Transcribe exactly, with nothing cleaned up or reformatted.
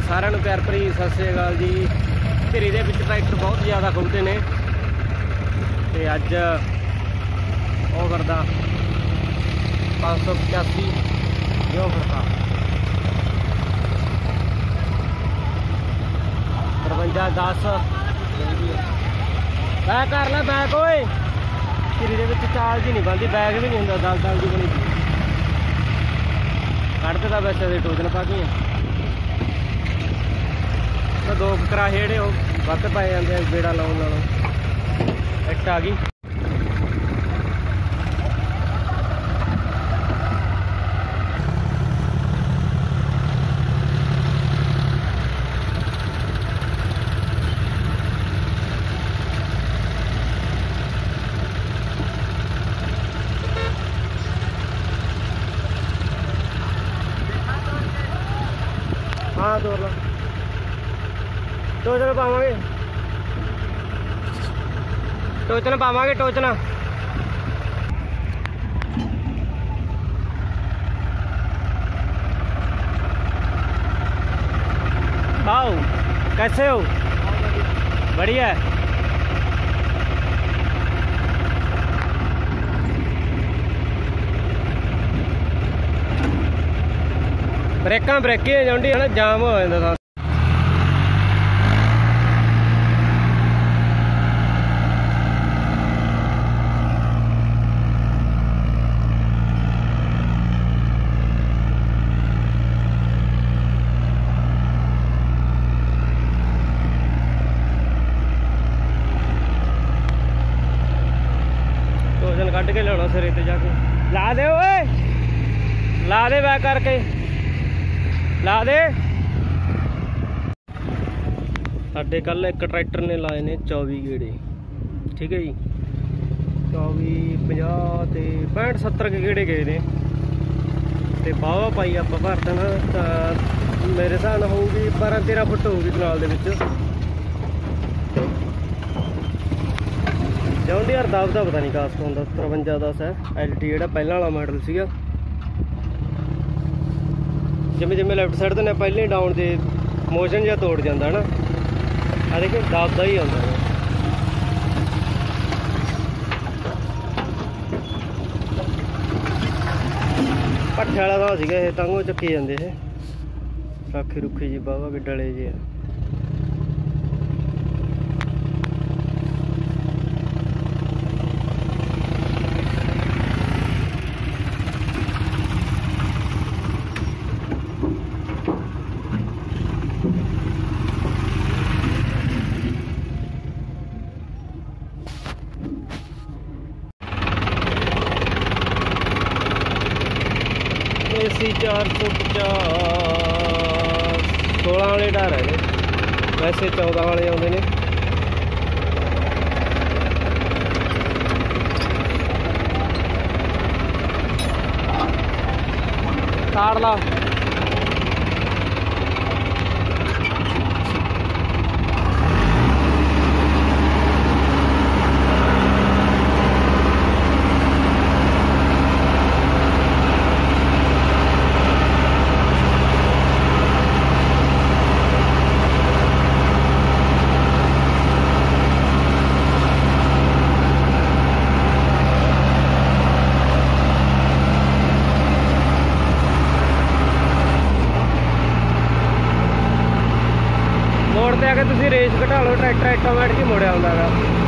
सारिਆਂ ਨੂੰ प्यार भरी सत श्री अकाल जी। धिरी दे विच ट्रैक्टर बहुत ज़्यादा खुलते ने ते अज वो करदा पाँच सौ पचासी जो फिरता तरवंजा दस बैक कर लै बैक ओए। धिरी दे विच चाल जी नहीं बनती, बैक भी नहीं हुंदा, दल दल जी बनी कढ़ के वैसे दे टोजन पा के दो कराहे जेहड़े वध पाए जाते हैं बेड़ा लाने नालों। इट आ गई हाँ दौड़ लो टोचन पावे टोचन पावे टोचना आओ कैसे हो? बढ़िया। ब्रेक ब्रेके जाती है ना, जाम हो जाता। टोजन कढ़ के लिया सिरे ते जाके ला दे ओए, ला दे बैक करके ला दे। साढ़े कल एक ट्रैक्टर ने लाए ने चौबी गेड़े, ठीक है जी, चौबी पंजाह ते पैंठ सत्तर के गेड़े गए ने ते बावा पाई आप भर देना। मेरे हिसाब नाल होगी बारह तेरह फुट होगी कनाल दे विच। जॉन डीयर दस का पता नहीं कास्ट होंदा तरवंजा दस है एल टी जो पहला वाला मॉडल सीगा। जिमें जिमें लैफ्ट साइड तो पहले ही डाउन के मोशन जहा तोड़ जाता ना, आ देखिए दबदा ही आता है। भट्ठे वाला था सीगा ये, तंगों चुके जाते हैं राखी रुखी जी बाबा के डले जे। एसी चार सौ पचास सोलह वाले डर है, वैसे चौदह वाले आते हैं। ताड़ ला मोड़ ते आके तुसीं रेस घटा लो, ट्रैक्टर ऑटोमैटिक ही मुड़िया आउंदा गा।